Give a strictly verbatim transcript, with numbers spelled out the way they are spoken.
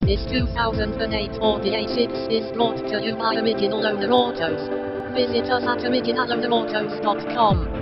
This two thousand eight Ford A six is brought to you by Original Owner Autos. Visit us at original owner autos dot com.